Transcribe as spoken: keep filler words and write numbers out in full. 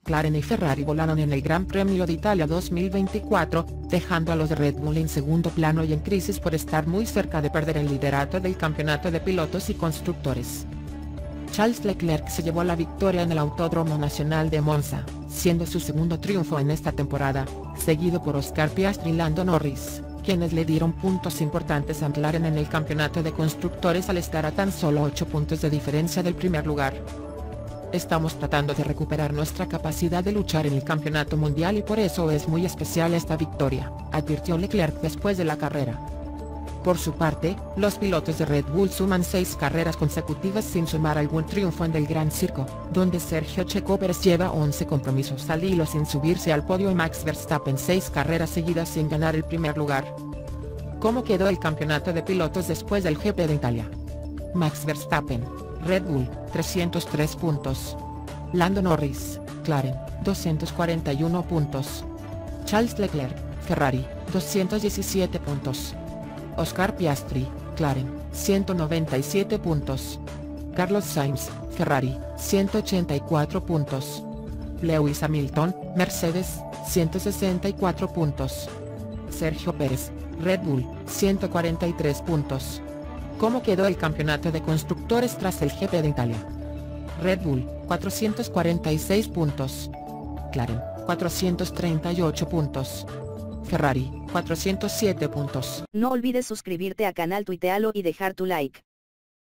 McLaren y Ferrari volaron en el Gran Premio de Italia dos mil veinticuatro, dejando a los de Red Bull en segundo plano y en crisis por estar muy cerca de perder el liderato del campeonato de pilotos y constructores. Charles Leclerc se llevó la victoria en el Autódromo Nacional de Monza, siendo su segundo triunfo en esta temporada, seguido por Oscar Piastri y Lando Norris, quienes le dieron puntos importantes a McLaren en el campeonato de constructores al estar a tan solo ocho puntos de diferencia del primer lugar. Estamos tratando de recuperar nuestra capacidad de luchar en el campeonato mundial y por eso es muy especial esta victoria, advirtió Leclerc después de la carrera. Por su parte, los pilotos de Red Bull suman seis carreras consecutivas sin sumar algún triunfo en el Gran Circo, donde Sergio Checo Pérez lleva once compromisos al hilo sin subirse al podio y Max Verstappen seis carreras seguidas sin ganar el primer lugar. ¿Cómo quedó el campeonato de pilotos después del G P de Italia? Max Verstappen, Red Bull, trescientos tres puntos. Lando Norris, McLaren, doscientos cuarenta y uno puntos. Charles Leclerc, Ferrari, doscientos diecisiete puntos. Oscar Piastri, McLaren, ciento noventa y siete puntos. Carlos Sainz, Ferrari, ciento ochenta y cuatro puntos. Lewis Hamilton, Mercedes, ciento sesenta y cuatro puntos. Sergio Pérez, Red Bull, ciento cuarenta y tres puntos. ¿Cómo quedó el campeonato de constructores tras el G P de Italia? Red Bull, cuatrocientos cuarenta y seis puntos. McLaren, cuatrocientos treinta y ocho puntos. Ferrari, cuatrocientos siete puntos. No olvides suscribirte a canal Tuitealo y dejar tu like.